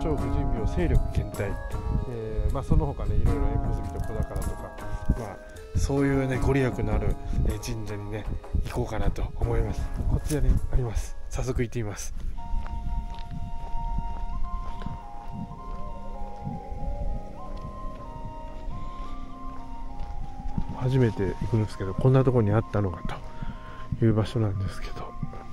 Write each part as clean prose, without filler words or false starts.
超不尽病勢力健体、その他ねいろいろ縁結びと子宝とか、そういうねご利益のある神社にね行こうかなと思います。こちらにあります。早速行ってみます。初めて行くんですけど、こんなところにあったのかという場所なんですけど、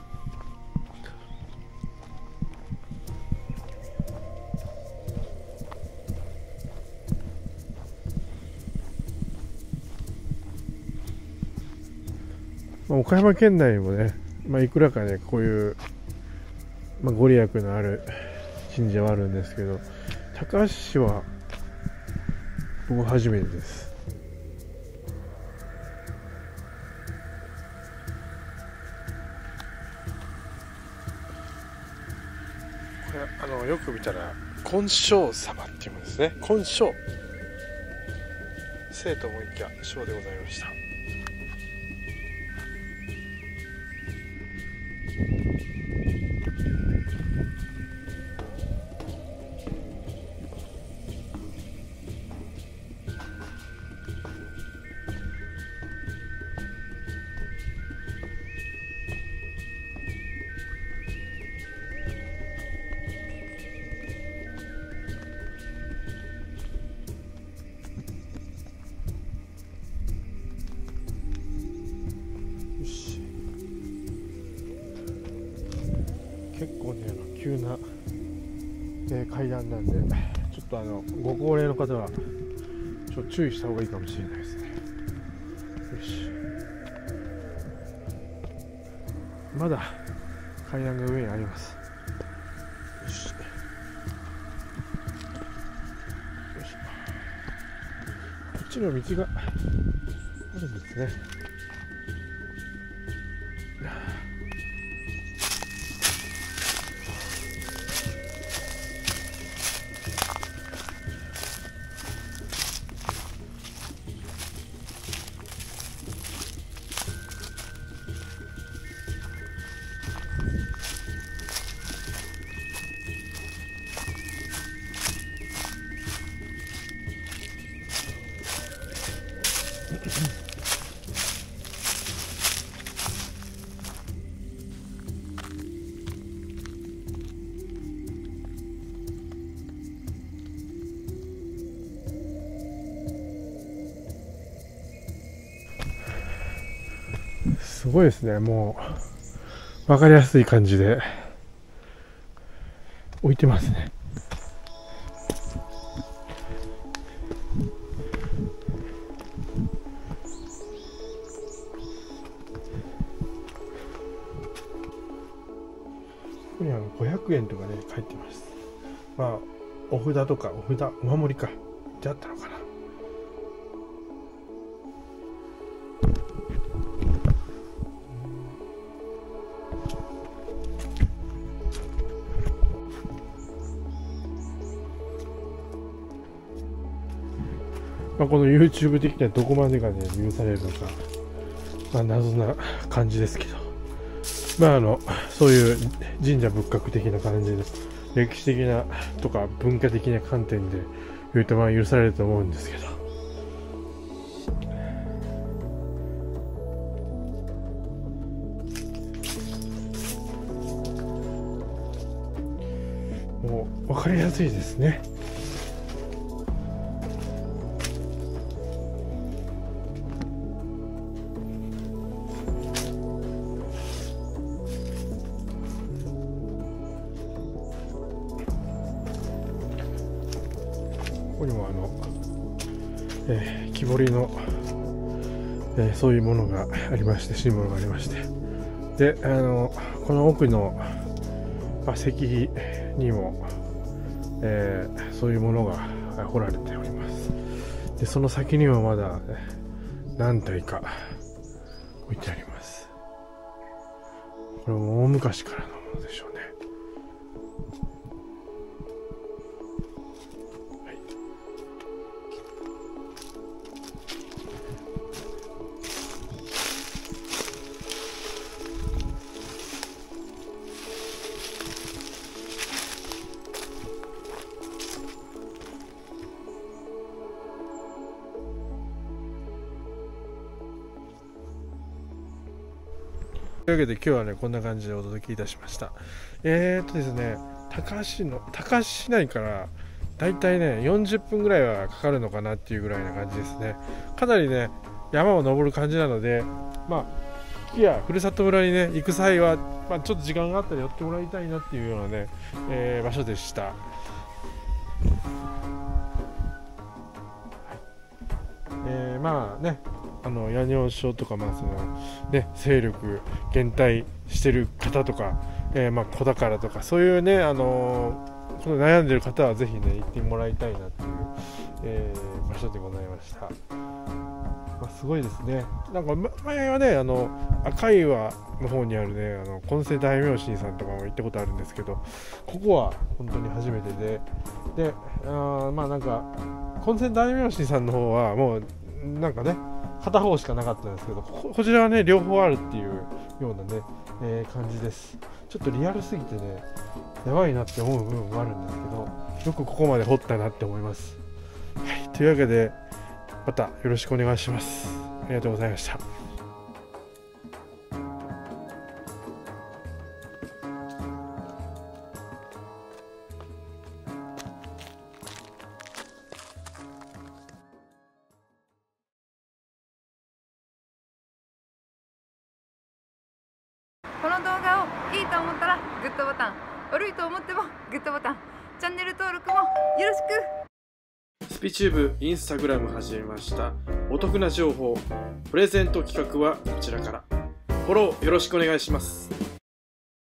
岡山県内もね、いくらかねこういう、ご利益のある神社はあるんですけど、高橋市は僕初めてです。これよく見たら金正様っていうんですね。金正、生ともいきや正でございました。結構ね急な、階段なんで、ちょっとご高齢の方はちょっと注意した方がいいかもしれないですね。よし、まだ階段が上にあります。よし、よし、こっちの道があるんですね。すごいですね。もう分かりやすい感じで置いてますね。ここに500円とかね書いてます。お札とかお守りかってあったのかな。この YouTube 的にはどこまでがね許されるのか、謎な感じですけど、そういう神社仏閣的な感じで歴史的なとか文化的な観点で言うと許されると思うんですけど、もう分かりやすいですね。ここにも木彫りの、そういうものがありまして、シンボルがありまして、でこの奥の石碑にも、そういうものが彫られております。でその先にはまだ何体か置いてあります。これも大昔からのものでしょうね。 というわけで今日はねこんな感じでお届けいたしました。ですね、高橋市内からだいたいね40分ぐらいはかかるのかなっていうぐらいな感じですね。かなりね山を登る感じなので、木やふるさと村にね行く際は、ちょっと時間があったら寄ってもらいたいなっていうようなね、場所でした。夜尿症とか、勢力減退してる方とか、子宝とかそういうね、この悩んでる方はぜひね行ってもらいたいなっていう、場所でございました。すごいですね。なんか前はね赤岩の方にあるね金星大明神さんとかも行ったことあるんですけど、ここは本当に初めてで金星大明神さんの方はもうなんかね片方しかなかったんですけど、こちらはね両方あるっていうようなね、感じです。ちょっとリアルすぎてねやばいなって思う部分もあるんですけど、よくここまで掘ったなって思います。はい、というわけでまたよろしくお願いします。ありがとうございました。 この動画をいいと思ったらグッドボタン、悪いと思ってもグッドボタン、チャンネル登録もよろしく。 スピチューブインスタグラム始めました。お得な情報プレゼント企画はこちらからフォローよろしくお願いします。